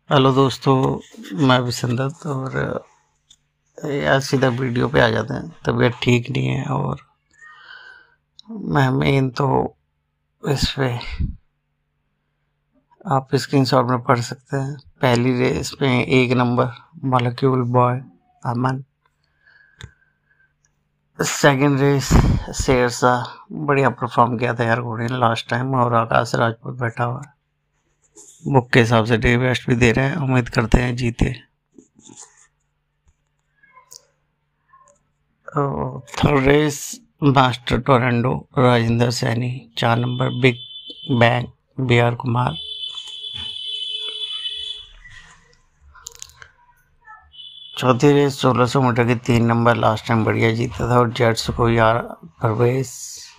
Hello दोस्तों, मैं विसंदत और यार सीधा वीडियो पे आ जाते हैं। तबीयत ठीक नहीं है और मैं मेन तो इस पे आप स्क्रीनशॉट में पढ़ सकते हैं। पहली रेस में 1 number Molecule Boy Aman, second race Shershah बढ़िया परफॉर्म किया था यार घोड़े ने लास्ट टाइम, और आकाश राजपूत बैठा हुआ है, बुक के हिसाब से डे बेस्ट भी दे रहे हैं, उम्मीद करते हैं जीते। Third race Master Tornado Rajendra Saini, 4 number Big Bang B R. Kumar, चौथी रेस 1600 मीटर की 3 नंबर लास्ट टाइम बढ़िया जीता था और जेट्स को यार परवेश।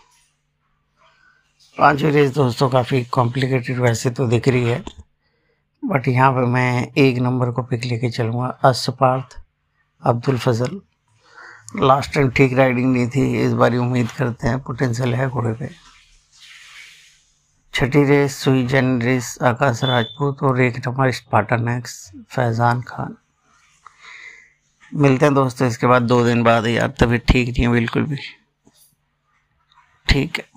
पांचवी रेस दोस्तों काफ़ी कॉम्प्लिकेटेड वैसे तो दिख रही है, बट यहाँ पे मैं 1 नंबर को पिक लेके चलूँगा, अशफाक अब्दुल फजल। लास्ट टाइम ठीक राइडिंग नहीं थी, इस बार उम्मीद करते हैं पोटेंशियल है घोड़े पे। छठी रेस सुई जन रेस आकाश राजपूत और 1 number Spartan X Faizan Khan. मिलते हैं दोस्तों इसके बाद 2 दिन बाद। यार तबीयत ठीक नहीं है बिल्कुल भी। ठीक है।